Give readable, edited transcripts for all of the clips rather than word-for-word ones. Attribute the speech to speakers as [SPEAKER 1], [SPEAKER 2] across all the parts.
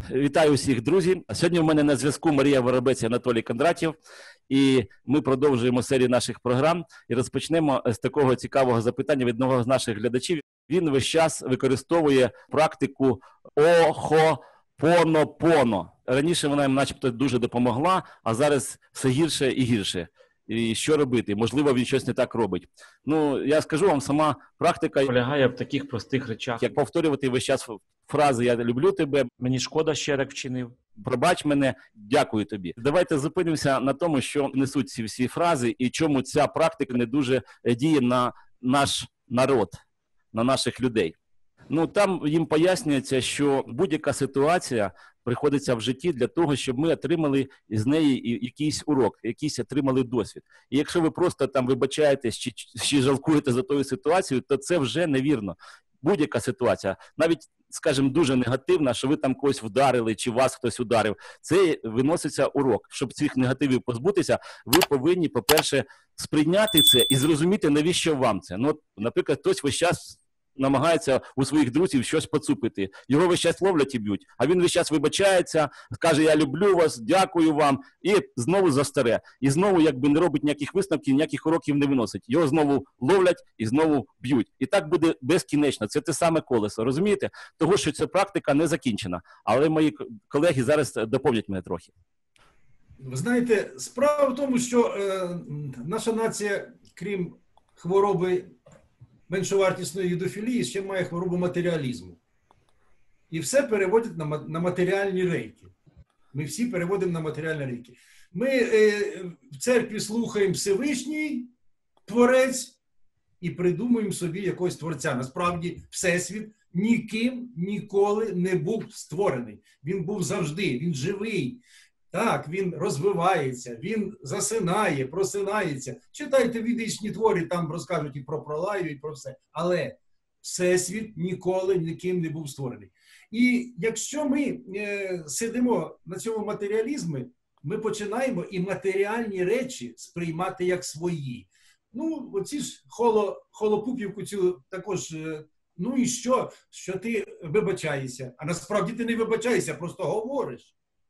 [SPEAKER 1] Вітаю всіх, друзі. Сьогодні в мене на зв'язку Марія Воробець і Анатолій Кондратєв. І ми продовжуємо серію наших програм і розпочнемо з такого цікавого запитання від одного з наших глядачів. Він весь час використовує практику Охопонопоно. Раніше вона їм начебто дуже допомогла, а зараз все гірше і гірше. І що робити? Можливо, він щось не так робить. Ну, я скажу вам, сама практика полягає в таких простих речах. Як повторювати весь час фрази «я люблю тебе», «мені шкода, що я так вчинив», «пробач мене», «дякую тобі». Давайте зупинимося на тому, що несуть ці всі фрази і чому ця практика не дуже діє на наш народ, на наших людей. Ну, там їм пояснюється, що будь-яка ситуація приходиться в житті для того, щоб ми отримали з неї якийсь урок, якийсь отримали досвід. І якщо ви просто там вибачаєтесь чи жалкуєте за тою ситуацією, то це вже невірно. Будь-яка ситуація, навіть, скажімо, дуже негативна, що ви там когось вдарили, чи вас хтось ударив, це виноситься урок. Щоб цих негативів позбутися, ви повинні, по-перше, сприйняти це і зрозуміти, навіщо вам це. Ну, от, наприклад, хтось весь час намагається у своїх друзів щось поцупити. Його весь час ловлять і б'ють, а він весь час вибачається, каже, я люблю вас, дякую вам, і знову за старе. І знову якби не робить ніяких висновків, ніяких уроків не виносить. Його знову ловлять і знову б'ють. І так буде безкінечно. Це те саме колесо, розумієте? Того, що ця практика не закінчена. Але мої колеги зараз доповнять мене трохи.
[SPEAKER 2] Ви знаєте, справа в тому, що наша нація, крім хвороби меншовартісної юдофілії, ще має хворобу матеріалізму. І все переводять на матеріальні рейки. Ми всі переводимо на матеріальні рейки. Ми в церкві слухаємо Всевишній Творець і придумуємо собі якогось Творця. Насправді, Всесвіт ніким ніколи не був створений. Він був завжди, він живий. Так, він розвивається, він засинає, просинається. Читайте ведичні твори, там розкажуть і про Пролаю, і про все. Але Всесвіт ніколи ніким не був створений. І якщо ми сидимо на цьому матеріалізмі, ми починаємо і матеріальні речі сприймати як свої. Ну, оці ж холопупівку цю також, ну і що ти вибачаєшся? А насправді ти не вибачаєшся, просто говориш.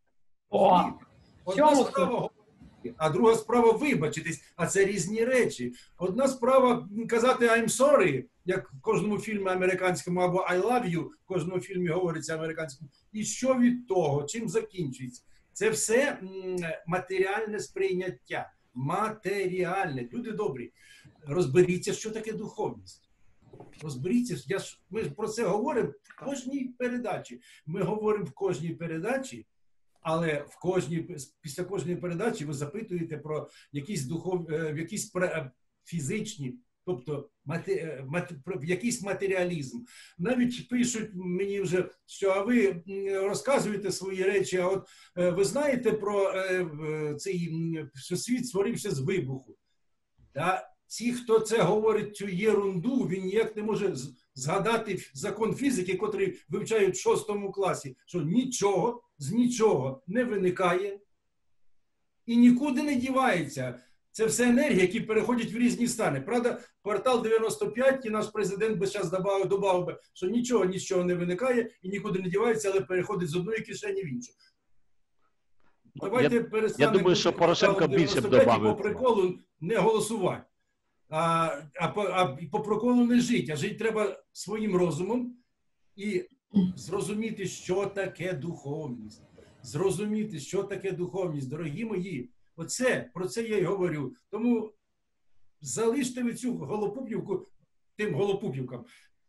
[SPEAKER 2] Одна справа, а друга справа вибачитись, а це різні речі. Одна справа казати I'm sorry, як в кожному фільмі американському, або I love you, в кожному фільмі говориться американському. І що від того, чим закінчується? Це все матеріальне сприйняття. Матеріальне. Люди добрі, розберіться, що таке духовність. Розберіться, ми про це говоримо в кожній передачі. Ми говоримо в кожній передачі, але після кожної передачі ви запитуєте про якісь фізичні, тобто якийсь матеріалізм. Навіть пишуть мені вже, що а ви розказуєте свої речі, а от ви знаєте про цей, що світ створився з вибуху. Та ті, хто це говорить, цю єрунду, він ніяк не може згадати закон фізики, котрий вивчають в 6 класі, що нічого з нічого не виникає і нікуди не дівається. Це все енергія, які переходять в різні стани. Правда, квартал 95 і наш президент би зараз додав би, що нічого не виникає і нікуди не дівається, але переходить з одної кишені в іншу. Давайте перестанемо.
[SPEAKER 1] Я думаю, що Порошенко більше б додав.
[SPEAKER 2] По приколу не голосувати. А по приколу не жити, а жити треба своїм розумом і зрозуміти, що таке духовність. Зрозуміти, що таке духовність, дорогі мої. Про це я й говорю. Тому залиште ви цю голопупівку тим голопупівкам.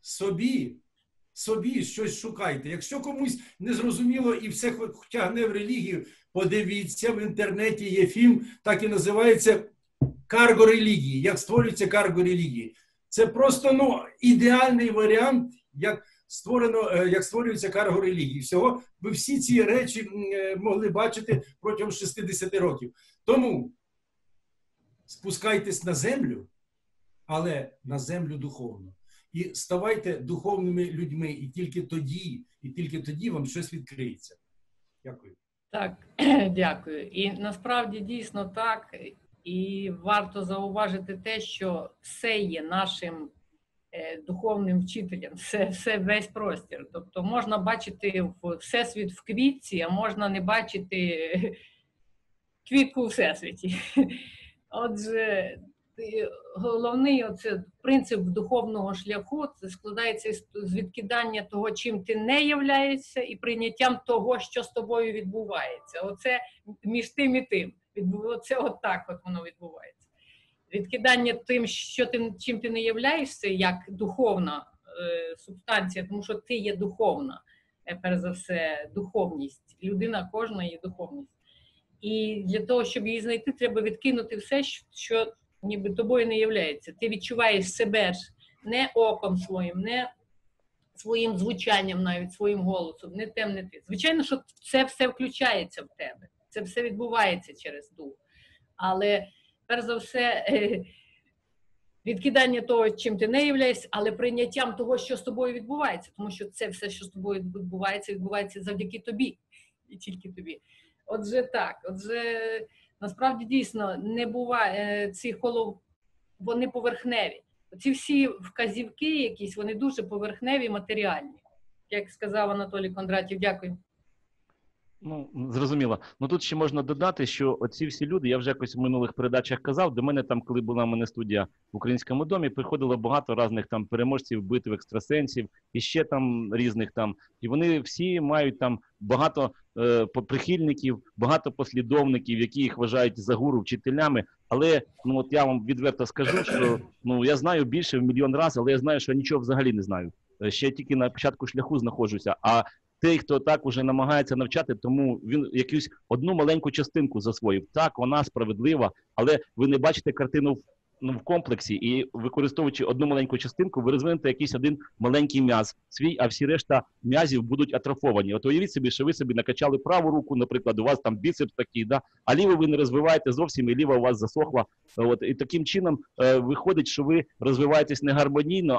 [SPEAKER 2] Собі щось шукайте. Якщо комусь не зрозуміло і все тягне в релігію, подивіться, в інтернеті є фільм, так і називається «Карго-релігії», як створюються карго-релігії. Це просто ідеальний варіант, як створюються карго-релігії. Всього ви всі ці речі могли бачити протягом 60 років. Тому спускайтесь на землю, але на землю духовну. І ставайте духовними людьми, і тільки тоді вам щось відкриється. Дякую.
[SPEAKER 3] Так, дякую. І насправді дійсно так. І варто зауважити те, що все є нашим духовним вчителем, весь простір. Тобто можна бачити всесвіт в квітці, а можна не бачити квітку у всесвіті. Отже, головний принцип духовного шляху це складається з відкидання того, чим ти не являєшся, і прийняттям того, що з тобою відбувається. Оце між тим і тим. Оце отак воно відбувається. Відкидання тим, чим ти не являєшся, як духовна субстанція, тому що ти є духовна, перш за все, духовність. Людина кожна є духовність. І для того, щоб її знайти, треба відкинути все, що ніби тобою не являється. Ти відчуваєш себе ж не оком своїм, не своїм звучанням, навіть своїм голосом, не тем, не ти. Звичайно, що це все включається в тебе. Це все відбувається через дух. Але, перш за все, відкидання того, чим ти не являєшся, але прийняттям того, що з тобою відбувається. Тому що це все, що з тобою відбувається завдяки тобі. І тільки тобі. Отже, так. Отже, насправді, дійсно, не буває вони поверхневі. Ці всі вказівки якісь, вони дуже поверхневі, матеріальні. Як сказав Анатолій Кондратів. Дякую.
[SPEAKER 1] Ну, зрозуміло. Ну, тут ще можна додати, що оці всі люди, я вже якось в минулих передачах казав, до мене там, коли була в мене студія в Українському домі, приходило багато різних там переможців, битв, екстрасенсів, і ще там різних там. І вони всі мають там багато прихильників, багато послідовників, які їх вважають за гуру, вчителями. Але, ну, от я вам відверто скажу, що, ну, я знаю більше в мільйон разів, але я знаю, що я нічого взагалі не знаю. Ще тільки на початку шляху знаходжуся. А той, хто так уже намагається навчати, тому він якусь одну маленьку частинку засвоїв. Так, вона справедлива, але ви не бачите картину в комплексі, і використовуючи одну маленьку частинку, ви розвинете якийсь один маленький м'яз свій, а всі решта м'язів будуть атрофовані. От уявіть собі, що ви собі накачали праву руку, наприклад, у вас там біцепс такий, да? А ліву ви не розвиваєте зовсім, і ліва у вас засохла. От, і таким чином виходить, що ви розвиваєтесь не гармонійно,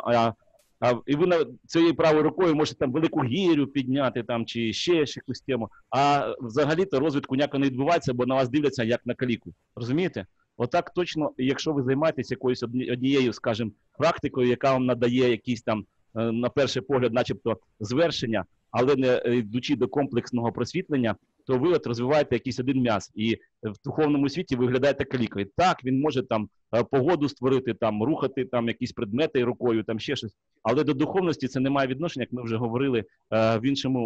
[SPEAKER 1] і ви цією правою рукою можете там велику гірю підняти там, чи ще якусь тему, а взагалі-то розвитку ніяко не відбувається, бо на вас дивляться як на каліку. Розумієте? Отак точно, якщо ви займаєтесь якоюсь однією, скажімо, практикою, яка вам надає якісь там, на перший погляд, начебто, звершення, але не йдучи до комплексного просвітлення, то ви от розвиваєте якийсь один м'яз. І в духовному світі ви виглядаєте калікою. Так, він може там погоду створити, там рухати там якісь предмети рукою, там ще щось. Але до духовності це не має відношення, як ми вже говорили в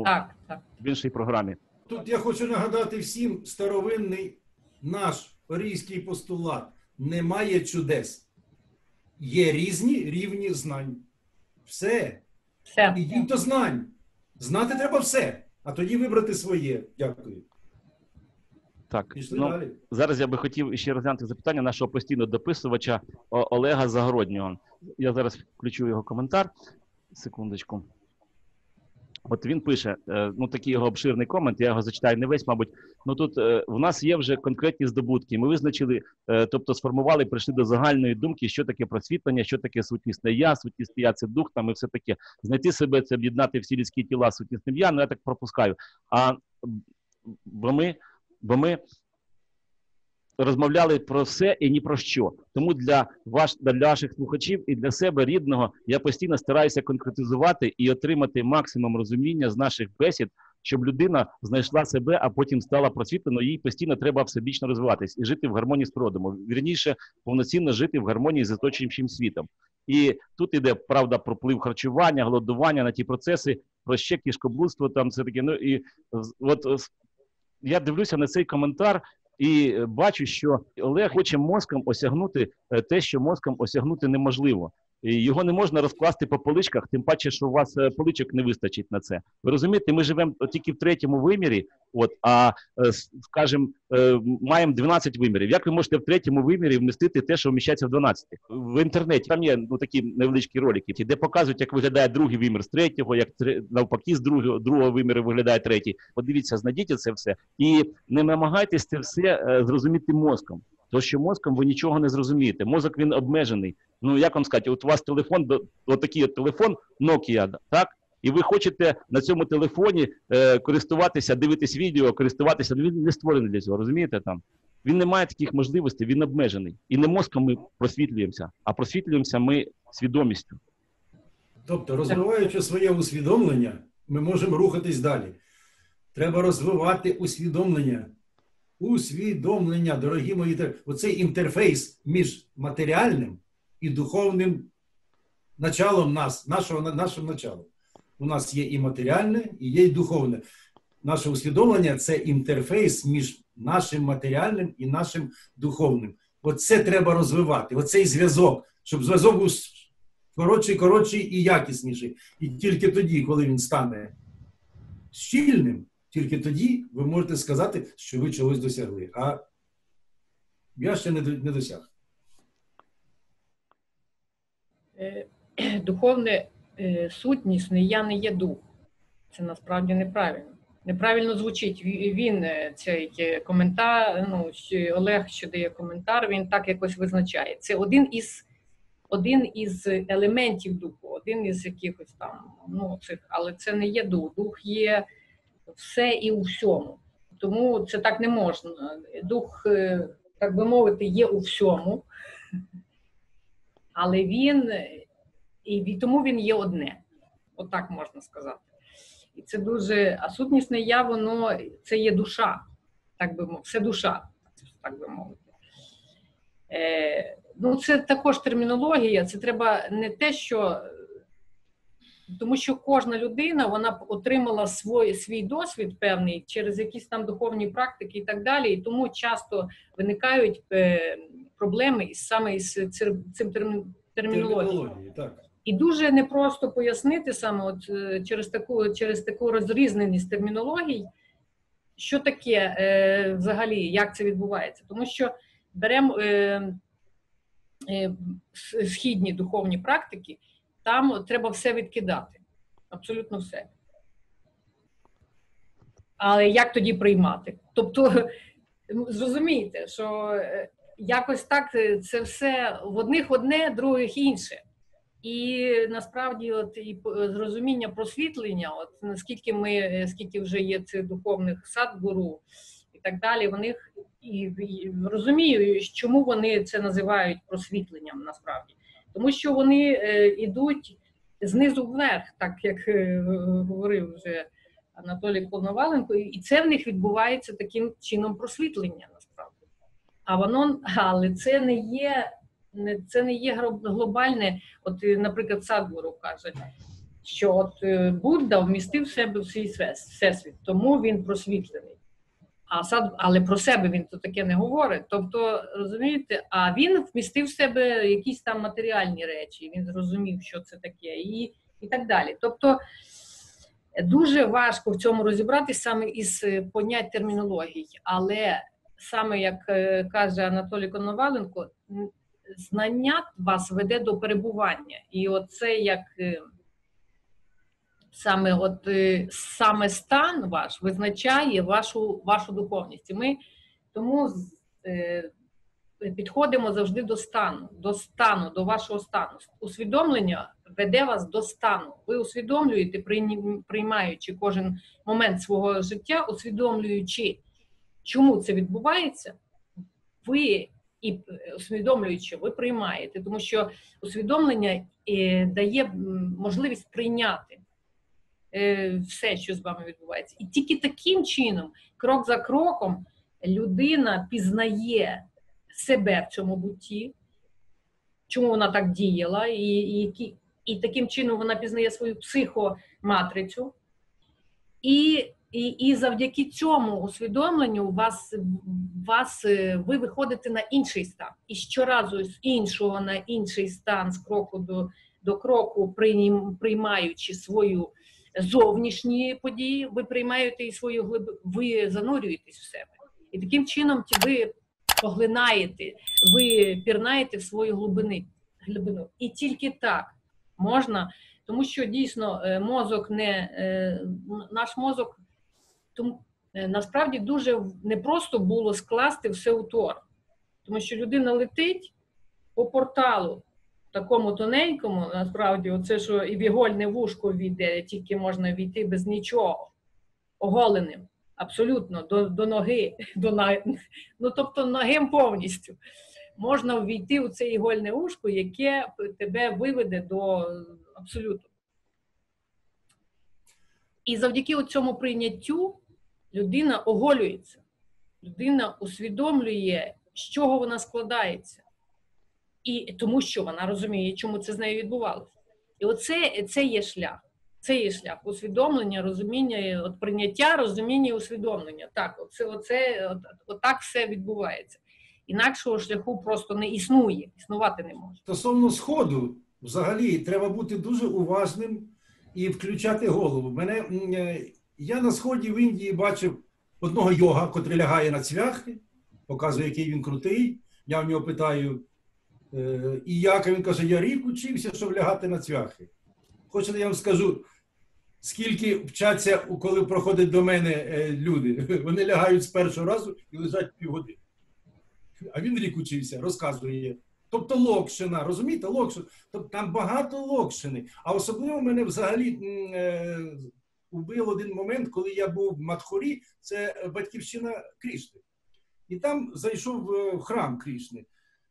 [SPEAKER 1] іншій програмі.
[SPEAKER 2] Тут я хочу нагадати всім старовинний наш орійський постулат. Немає чудес. Є різні рівні знань. Все. Ідіть до знань. Знати треба все. А тоді вибрати своє. Дякую.
[SPEAKER 1] Так, ну, зараз я би хотів ще розглянути запитання нашого постійного дописувача Олега Загороднього. Я зараз включу його коментар. Секундочку. От він пише, ну такий його обширний комент, я його зачитаю не весь, мабуть. Ну тут в нас є вже конкретні здобутки. Ми визначили, тобто сформували, прийшли до загальної думки, що таке просвітлення, що таке сутнісне я це дух там і все таке. Знайти себе, це об'єднати всі людські тіла сутнісним я, ну я так пропускаю. Бо ми розмовляли про все і ні про що. Тому для ваших слухачів і для себе рідного я постійно стараюся конкретизувати і отримати максимум розуміння з наших бесід, щоб людина знайшла себе, а потім стала просвітленою, їй постійно треба всебічно розвиватись і жити в гармонії з природою. Вірніше, повноцінно жити в гармонії з оточуючим світом. І тут іде, правда, про вплив харчування, голодування на ті процеси, про ще кишкоблудство, там все таке. Ну і от я дивлюся на цей коментар, і бачу, що Олег хоче мозком осягнути те, що мозком осягнути неможливо. І його не можна розкласти по поличках, тим паче, що у вас поличок не вистачить на це. Ви розумієте, ми живемо тільки в третьому вимірі, скажімо, маємо 12 вимірів. Як ви можете в третьому вимірі вмістити те, що вміщається в 12? В інтернеті там є такі невеличкі ролики, де показують, як виглядає другий вимір з третього, як навпаки з другого виміру виглядає третій. Подивіться, знайдіть це все. І не намагайтесь це все зрозуміти мозком. Тому що мозком ви нічого не зрозумієте. Мозок, він обмежений. Ну, як вам сказати, от у вас телефон, отакий от телефон Nokia, так? І ви хочете на цьому телефоні користуватися, дивитись відео, користуватися, він не створений для цього, розумієте там? Він не має таких можливостей, він обмежений. І не мозком ми просвітлюємося, а просвітлюємося ми свідомістю.
[SPEAKER 2] Тобто, розвиваючи своє усвідомлення, ми можемо рухатись далі. Треба розвивати усвідомлення. Усвідомлення, дорогі мої, оцей інтерфейс між матеріальним і духовним началом нашим началом. У нас є і матеріальне, і є і духовне. Наше усвідомлення – це інтерфейс між нашим матеріальним і нашим духовним. Оце треба розвивати, оцей зв'язок, щоб зв'язок був коротший і якісніший. І тільки тоді, коли він стане щільним, тільки тоді ви можете сказати, що ви чогось досягли. А я ще не досяг.
[SPEAKER 3] Духовне, сутнісне «я не є дух». Це насправді неправильно. Неправильно звучить. Він, цей коментар, Олег, що дає коментар, він так якось визначає. Це один із елементів духу, один із якихось там, але це не є дух. Дух є все і у всьому. Тому це так не можна. Дух, так би мовити, є у всьому, але тому він є одне. Отак можна сказати. І це дуже, а сутнісне я, це є душа, так би мовити, все душа, так би мовити. Це також термінологія, це треба не те, що, тому що кожна людина, вона отримала свій досвід певний через якісь там духовні практики і так далі, і тому часто виникають проблеми саме із цим термінологією.
[SPEAKER 2] Так.
[SPEAKER 3] І дуже непросто пояснити саме через таку розрізненість термінологій, що таке взагалі, як це відбувається. Тому що беремо східні духовні практики, там треба все відкидати, абсолютно все. Але як тоді приймати? Тобто, зрозумійте, що якось так це все в одних одне, других інше. І насправді і зрозуміння просвітлення, скільки вже є цих духовних садгуру і так далі, вони і розумію, чому вони це називають просвітленням насправді. Тому що вони йдуть знизу вверх, так як говорив вже Анатолій Коноваленко, і це в них відбувається таким чином просвітлення насправді. Але це не є глобальне, наприклад, Садгуру каже, що Будда вмістив в себе в свій всесвіт, тому він просвітлений. Але про себе він то таке не говорить. Тобто, розумієте, а він вмістив в себе якісь там матеріальні речі, він зрозумів, що це таке, і так далі. Тобто, дуже важко в цьому розібратися саме із понять термінології, але саме, як каже Анатолій Коноваленко, знання вас веде до перебування. І оце як саме стан ваш визначає вашу духовність. І ми тому підходимо завжди до вашого стану. Усвідомлення веде вас до стану. Ви усвідомлюєте, приймаючи кожен момент свого життя, усвідомлюючи, чому це відбувається, ви і усвідомлюючи, ви приймаєте, тому що усвідомлення дає можливість прийняти все, що з вами відбувається. І тільки таким чином, крок за кроком, людина пізнає себе в цьому бутті, чому вона так діяла, і таким чином вона пізнає свою психоматрицю. І завдяки цьому усвідомленню ви виходите на інший стан. І щоразу з іншого на інший стан, з кроку до кроку, приймаючи свою зовнішні події, ви приймаєте і свою глибину, ви занурюєтесь в себе. І таким чином ви поглинаєте, ви пірнаєте в свою глибину. І тільки так можна, тому що дійсно наш мозок, насправді дуже непросто було скласти все у твор. Тому що людина летить по порталу, такому тоненькому, насправді, оце, що і в ігольне вушко війде, тільки можна війти без нічого, оголеним, абсолютно, до ноги, тобто ногим повністю. Можна ввійти у це ігольне вушко, яке тебе виведе до абсолютно. І завдяки цьому прийняттю людина оголюється, людина усвідомлює, з чого вона складається. І тому що вона розуміє, чому це з нею відбувалося. І це є шлях. Це є шлях усвідомлення, розуміння, от прийняття, розуміння, усвідомлення. Так, отак все відбувається. Інакшого шляху просто не існує, існувати не може.
[SPEAKER 2] Стосовно Сходу, взагалі, треба бути дуже уважним і включати голову. Я на Сході в Індії бачив одного йога, котрий лягає на цвяхи, показує, який він крутий. Я в нього питаю, і як? Він каже, я рік учився, щоб лягати на цвяхи. Хочете, я вам скажу, скільки вчаться, коли проходять до мене люди. Вони лягають з першого разу і лежать півгодини. А він рік учився, розказує. Тобто локшина, розумієте, локшина. Тобто там багато локшини. А особливо мене взагалі убив один момент, коли я був в Мадхурі, це батьківщина Крішни. І там зайшов в храм Крішни.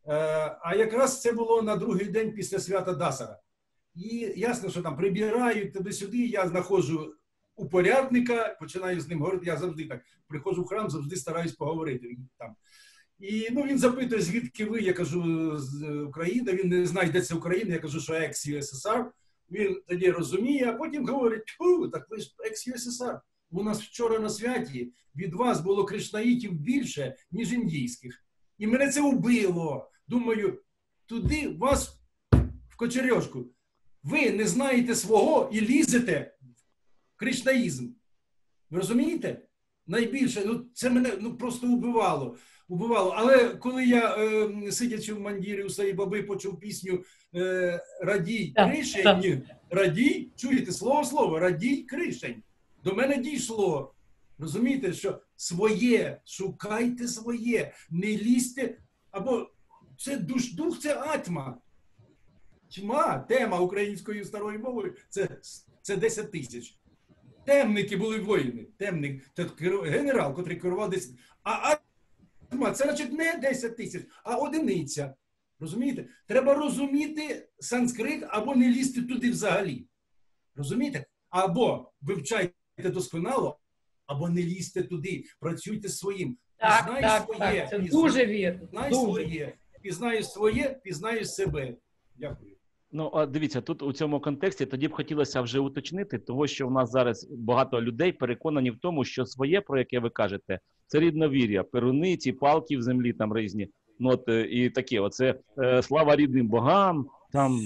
[SPEAKER 2] А якраз це було на другий день після свята Дасара. І ясно, що там прибирають туди-сюди, я знаходжу упорядника, починаю з ним говорити, я завжди так, приходжу в храм, завжди стараюсь поговорити там. І він запитує, звідки ви, я кажу, з України, він не знає, де це Україна, я кажу, що екс-ЮССР, він тоді розуміє, а потім говорить, так ви ж екс-ЮССР, у нас вчора на святі від вас було кришнаїтів більше, ніж індійських. І мене це убило. Думаю, туди вас в кочерьошку. Ви не знаєте свого і лізете в кришнаїзм. Ви розумієте? Найбільше, це мене просто убивало. Але коли я, сидячи в мандірі у своїй баби, почув пісню «Радій, кришень», «Радій», чуєте, слово, «Радій, кришень». До мене дійшло. Розумієте, що своє, шукайте своє, не лізьте, або це дух, це атма. Тьма, тема українською старою мовою, це 10 тисяч. Темники були воїни, темник, це генерал, котрий керував 10. А атма, це значить не 10 тисяч, а одиниця. Розумієте? Треба розуміти санскрит, або не лізти туди взагалі. Розумієте? Або вивчайте досконало, або не лізьте туди, працюйте своїм.
[SPEAKER 3] Так, це дуже вірно.
[SPEAKER 2] Пізнаєш своє, пізнаєш себе. Дякую.
[SPEAKER 1] Дивіться, тут у цьому контексті тоді б хотілося вже уточнити, того, що в нас зараз багато людей переконані в тому, що своє, про яке ви кажете, це рідновір'я, перуни, ці палки в землі там різні, і таке, оце слава рідним богам, там,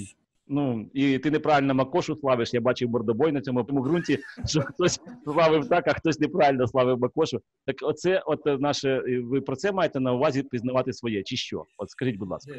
[SPEAKER 1] і ти неправильно Макошу славиш, я бачив мордобой на цьому ґрунті, що хтось славив так, а хтось неправильно славив Макошу. Так оце, наше, ви про це маєте на увазі пізнавати своє, чи що? От скажіть, будь ласка.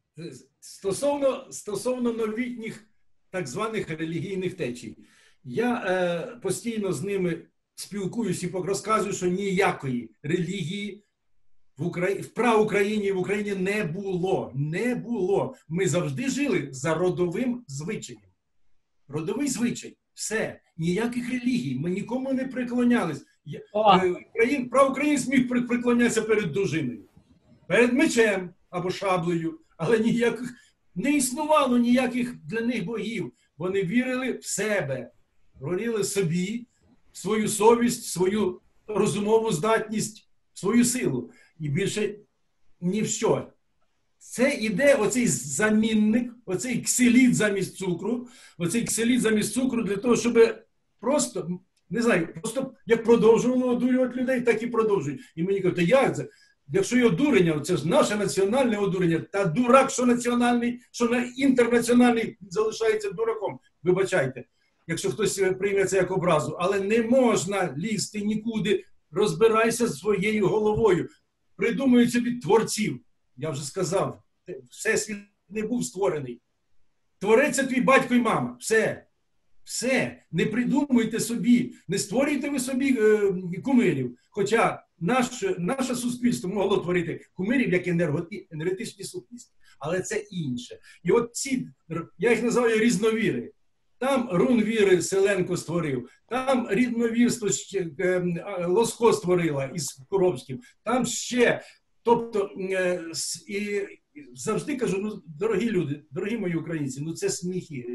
[SPEAKER 2] Стосовно новітніх так званих релігійних течій, я постійно з ними спілкуюся і розказую, що ніякої релігії в праукраїні і в Україні не було. Не було. Ми завжди жили за родовим звичаєм. Родовий звичай. Все. Ніяких релігій. Ми нікому не приклонялись. Праукраїнець міг приклонятися перед дружиною, перед мечем або шаблею. Але не існувало ніяких для них богів. Вони вірили в себе, вірили собі, в свою совість, свою розумову здатність, свою силу. І більше ні в що. Це іде оцей замінник, оцей ксиліт замість цукру, для того, щоб просто, не знаю, просто як продовжувало одурювати людей, так і продовжують. І мені кажуть, як це? Якщо є одурення, це ж наше національне одурення, та дурак, що національний, що інтернаціональний, залишається дураком. Вибачайте, якщо хтось прийме це як образу. Але не можна лізти нікуди, розбирайся з своєю головою. Придумують собі творців. Я вже сказав, всесвіт не був створений. Творець – це твій батько і мама. Все. Все. Не придумуйте собі, не створюйте ви собі кумирів. Хоча наше суспільство могло творити кумирів як енергетичні сутності. Але це інше. І от я їх називаю різновіри. Там рунвіри Селенко створив, там рідновірство Лоско створила із Коробським, там ще. Тобто, і завжди кажу, дорогі люди, дорогі мої українці, це сміх і гріх.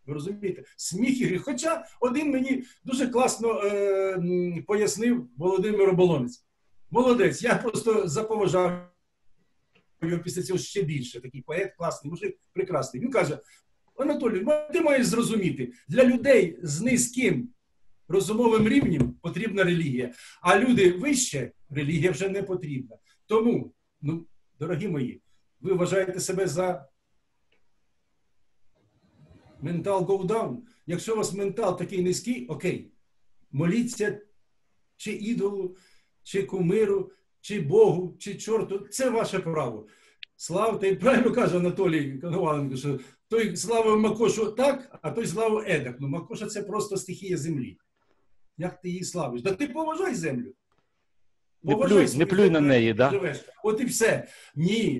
[SPEAKER 2] Ви розумієте? Сміх і гріх. Хоча один мені дуже класно пояснив Володимир Оболонець. Молодець, я просто заповажав його після цього ще більше. Такий поет класний, мужик прекрасний. Він каже: Анатолій, ти маєш зрозуміти, для людей з низьким розумовим рівнем потрібна релігія, а люди вище, релігія вже не потрібна. Тому, дорогі мої, ви вважаєте себе за ментал go down? Якщо у вас ментал такий низький, окей, моліться чи ідолу, чи кумиру, чи Богу, чи чорту, це ваше право. Славте, і правильно каже Анатолій Коноваленко, що той славив Макошу так, а той славив едак. Ну, Макоша – це просто стихія землі. Як ти її славиш? Да ти поважай землю.
[SPEAKER 1] Не плюй на неї, да?
[SPEAKER 2] Живеш. От і все. Ні,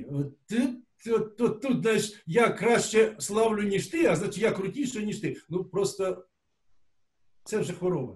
[SPEAKER 2] тут, знаєш, я краще славлю, ніж ти, а значить я крутіше, ніж ти. Ну, просто це вже хвороба.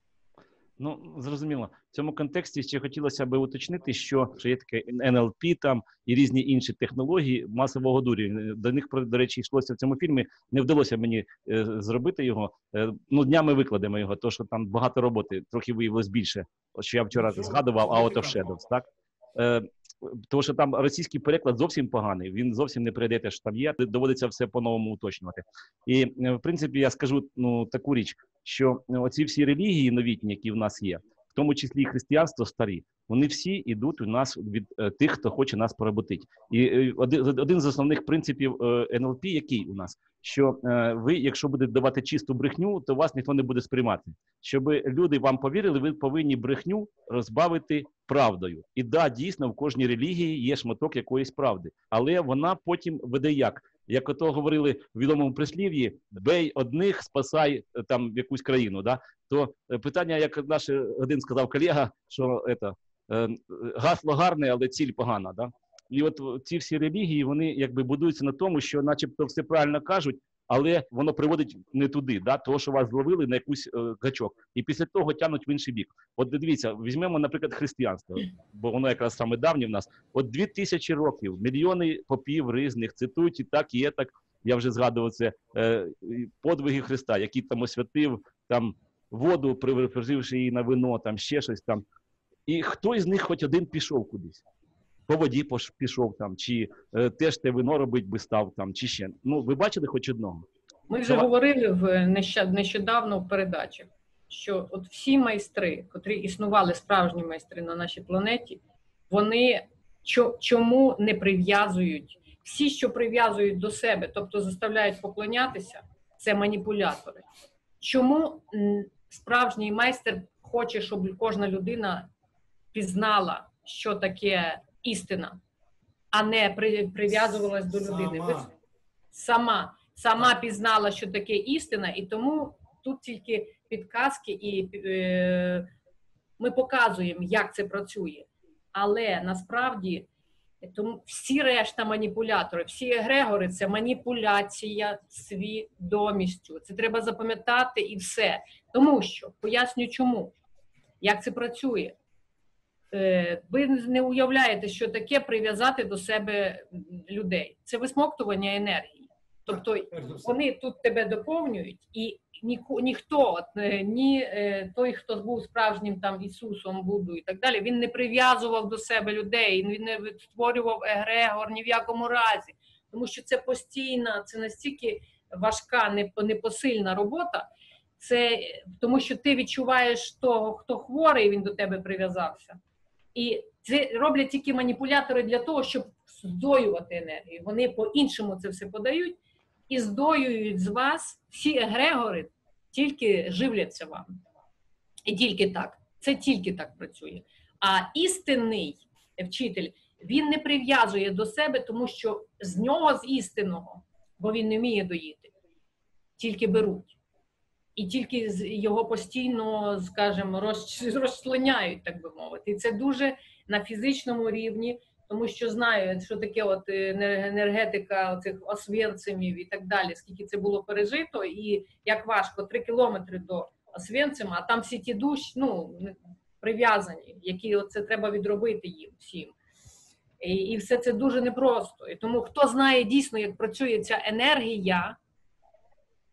[SPEAKER 1] Ну, зрозуміло. В цьому контексті ще хотілося б уточнити, що є таке НЛП там і різні інші технології масового дуріння. До них, до речі, йшлося в цьому фільмі. Не вдалося мені зробити його. Днями викладемо його, тому що там багато роботи, трохи виявилось більше. Що я вчора згадував, Out of Shadows, так? Тому що там російський переклад зовсім поганий, він зовсім не передає те, що там є, доводиться все по-новому уточнювати. І, в принципі, я скажу таку річ, що оці всі релігії новітні, які в нас є, в тому числі і християнство старі, вони всі йдуть у нас від тих, хто хоче нас поработити. І один з основних принципів НЛП, який у нас, що ви, якщо будете давати чисту брехню, то вас ніхто не буде сприймати. Щоб люди вам повірили, ви повинні брехню розбавити правдою. І да, дійсно, в кожній релігії є шматок якоїсь правди. Але вона потім веде як? Як ото говорили в відомому прислів'ї, бей одних, спасай там якусь країну. Да? То питання, як наш один сказав колега, що гасло гарне, але ціль погана. Да? І от ці всі релігії, вони якби будуються на тому, що начебто все правильно кажуть, але воно приводить не туди, да? Того, що вас зловили на якусь гачок. І після того тягнуть в інший бік. От дивіться, візьмемо, наприклад, християнство, бо воно якраз саме давнє в нас. От 2000 років, мільйони попів різних цитують і так, і так. Я вже згадував це, подвиги Христа, який там освятив там воду, превративши її на вино, там ще щось там. І хто із них хоч один пішов кудись? По воді пішов там, чи теж те вино робить би став там, чи ще. Ну, ви бачили хоч одного?
[SPEAKER 3] Ми вже говорили нещодавно в передачах, що от всі майстри, котрі існували, справжні майстри на нашій планеті, вони чому не прив'язують? Всі, що прив'язують до себе, тобто заставляють поклонятися, це маніпулятори. Чому справжній майстер хоче, щоб кожна людина пізнала, що таке істина, а не прив'язувалась до людини? Сама пізнала, що таке істина, і тому тут тільки підказки, і ми показуємо, як це працює. Але насправді тому всі решта маніпулятори, всі егрегори – це маніпуляція свідомістю. Це треба запам'ятати і все. Тому що, поясню чому, як це працює. Ви не уявляєте, що таке прив'язати до себе людей. Це висмоктування енергії. Тобто вони тут тебе доповнюють, і ніхто, ні той, хто був справжнім там Ісусом, Буддою і так далі, він не прив'язував до себе людей, він не створював егрегор ні в якому разі. Тому що це постійна, це настільки важка, непосильна робота, це тому що ти відчуваєш того, хто хворий, він до тебе прив'язався. І це роблять тільки маніпулятори для того, щоб здоювати енергію. Вони по-іншому це все подають і здоюють з вас всі егрегори, тільки живляться вам. І тільки так. Це тільки так працює. А істинний вчитель, він не прив'язує до себе, тому що з нього, з істинного, бо він не вміє доїти, тільки беруть. І тільки його постійно, скажімо, розчленяють, так би мовити. І це дуже на фізичному рівні, тому що знаю, що таке от енергетика цих Освенцимів і так далі, скільки це було пережито, і як важко, 3 кілометри до Освенцима, а там всі ті душі, прив'язані, які це треба відробити їм всім. І все це дуже непросто. І тому хто знає дійсно, як працює ця енергія,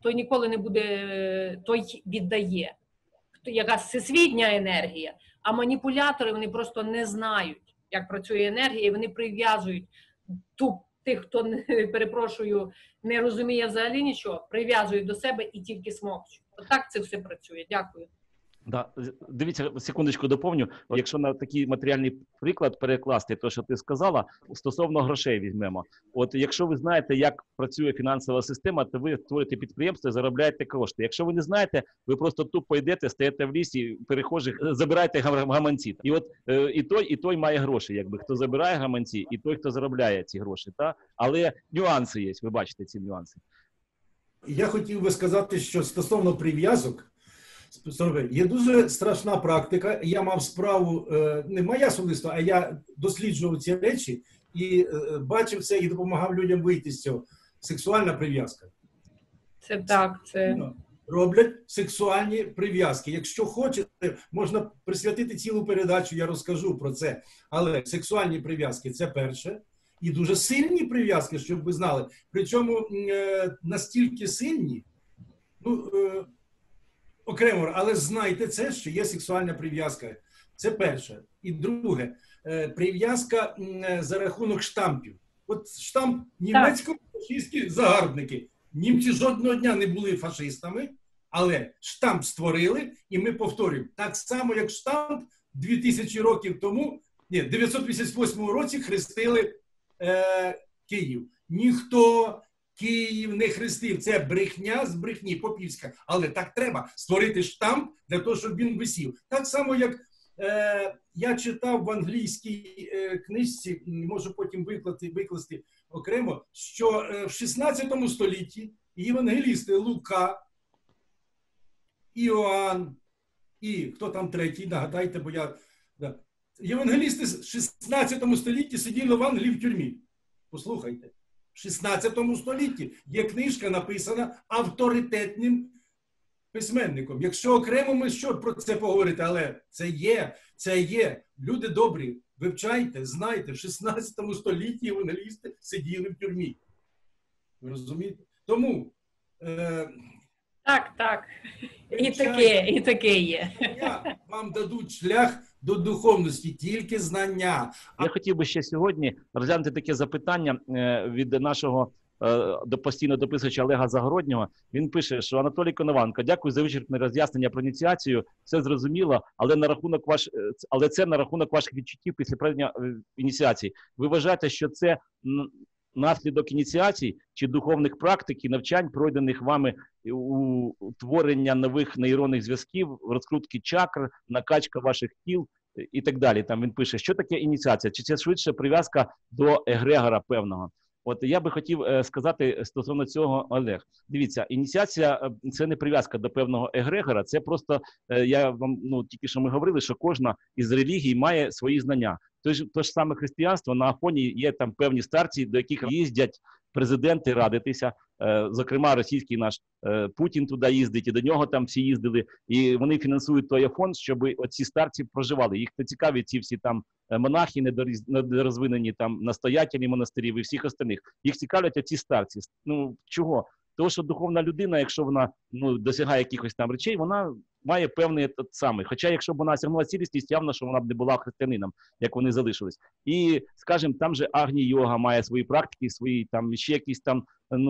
[SPEAKER 3] той ніколи не буде, той віддає. Якась всесвітня енергія, а маніпулятори, вони просто не знають, як працює енергія, і вони прив'язують тих, хто, перепрошую, не розуміє взагалі нічого, прив'язують до себе і тільки смокчуть. Отак це все працює. Дякую.
[SPEAKER 1] Да. Дивіться, секундочку доповню. Якщо на такий матеріальний приклад перекласти те, що ти сказала, стосовно грошей візьмемо. От якщо ви знаєте, як працює фінансова система, то ви створюєте підприємство і заробляєте кошти. Якщо ви не знаєте, ви просто тупо йдете, стаєте в лісі, перехожих, забираєте гаманці. І от і той має гроші, якби хто забирає гаманці, і той, хто заробляє ці гроші. Та? Але нюанси є, ви бачите ці нюанси.
[SPEAKER 2] Я хотів би сказати, що стосовно прив'язок, є дуже страшна практика. Я мав справу, не моя особисто, а я досліджував ці речі і бачив це і допомагав людям вийти з цього. Сексуальна прив'язка.
[SPEAKER 3] Це так, це...
[SPEAKER 2] Роблять сексуальні прив'язки. Якщо хочете, можна присвятити цілу передачу, я розкажу про це. Але сексуальні прив'язки – це перше. І дуже сильні прив'язки, щоб ви знали. Причому настільки сильні, окремо, але знайте це, що є сексуальна прив'язка. Це перше. І друге, прив'язка за рахунок штампів. От штамп німецько-фашистські загарбники. Німці жодного дня не були фашистами, але штамп створили, і ми повторюємо. Так само, як штамп 2000 років тому, в 958 році хрестили Київ. Ніхто Київ не хрестив. Це брехня з брехні попівська. Але так треба створити штамп для того, щоб він висів. Так само, як я читав в англійській книжці, можу потім викласти окремо, що в 16 столітті євангелісти Лука, Іоанн і хто там третій, нагадайте, бо я... Да. Євангелісти в 16 столітті сиділи в Англії в тюрмі. Послухайте. В 16 столітті є книжка, написана авторитетним письменником. Якщо окремо ми що про це поговорити, але це є. Люди добрі, вивчайте, знайте, в 16 столітті євангелісти сиділи в тюрмі. Ви розумієте? Тому...
[SPEAKER 3] Так. І таке є.
[SPEAKER 2] Вам дадуть шлях до духовності, тільки знання.
[SPEAKER 1] Я хотів би ще сьогодні розглянути таке запитання від нашого постійного дописувача Олега Загороднього. Він пише, що Анатолій Коноваленко, дякую за вичерпне роз'яснення про ініціацію, все зрозуміло, але це на рахунок ваших відчуттів після проведення ініціації. Ви вважаєте, що це наслідок ініціацій чи духовних практик і навчань, пройдених вами у творення нових нейронних зв'язків, розкрутки чакр, накачка ваших тіл і так далі. Там він пише, що таке ініціація? Чи це швидше прив'язка до егрегора певного? От я би хотів сказати стосовно цього, Олег. Дивіться, ініціація – це не прив'язка до певного егрегора, це просто, я вам, тільки що ми говорили, що кожна із релігій має свої знання. То ж саме християнство, на Афоні є там певні старці, до яких їздять президенти радитися, зокрема російський наш Путін туди їздить, і до нього там всі їздили, і вони фінансують той Афон, щоб оці старці проживали. Їх не цікаві ці всі там монахи недорозвинені, там настоятелі монастирів і всіх остальних. Їх цікавлять оці старці. Чого? Тому що духовна людина, якщо вона досягає якихось там речей, вона має певний самий. Хоча, якщо б вона осягнула цілісність, явно, що вона б не була християнином, як вони залишились. І, скажімо, там же Агні-йога має свої практики, свої там ще якісь там,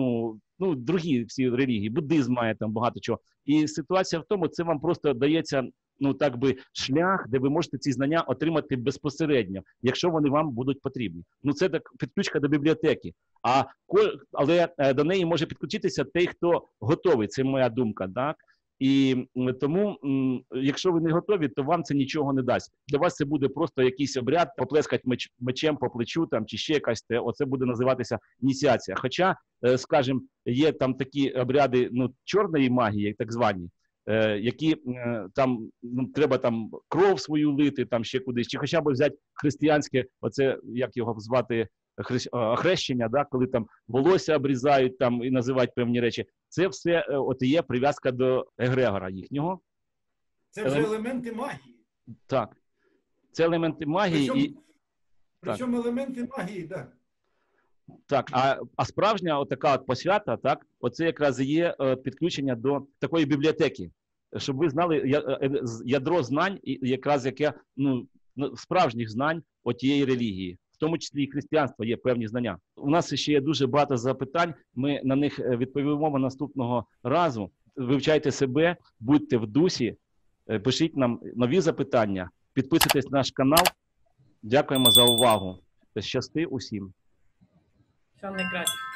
[SPEAKER 1] другі всі релігії, буддизм має там багато чого. І ситуація в тому, це вам просто дається, шлях, де ви можете ці знання отримати безпосередньо, якщо вони вам будуть потрібні. Це так підключка до бібліотеки. Але до неї може підключитися той, хто готовий, це моя думка, так? І тому, якщо ви не готові, то вам це нічого не дасть. Для вас це буде просто якийсь обряд, поплескати мечем по плечу, там, чи ще якась, оце буде називатися ініціація. Хоча, скажімо, є там такі обряди чорної магії, так звані, які там треба там кров свою лити, там ще кудись, чи хоча б взяти християнське, оце, як його звати, хрещення, да, коли там волосся обрізають там і називають певні речі. Це все є прив'язка до егрегора їхнього.
[SPEAKER 2] Це вже елементи магії.
[SPEAKER 1] Так. Це елементи магії.
[SPEAKER 2] Причому елементи магії, так.
[SPEAKER 1] Так, а справжня отака от посвята, так, оце якраз і є підключення до такої бібліотеки, щоб ви знали ядро знань, якраз яке, справжніх знань отієї релігії. В тому числі і християнство є певні знання. У нас ще є дуже багато запитань, ми на них відповімо наступного разу. Вивчайте себе, будьте в дусі, пишіть нам нові запитання, підписуйтесь на наш канал. Дякуємо за увагу. Щасти усім.
[SPEAKER 3] Все найкраще.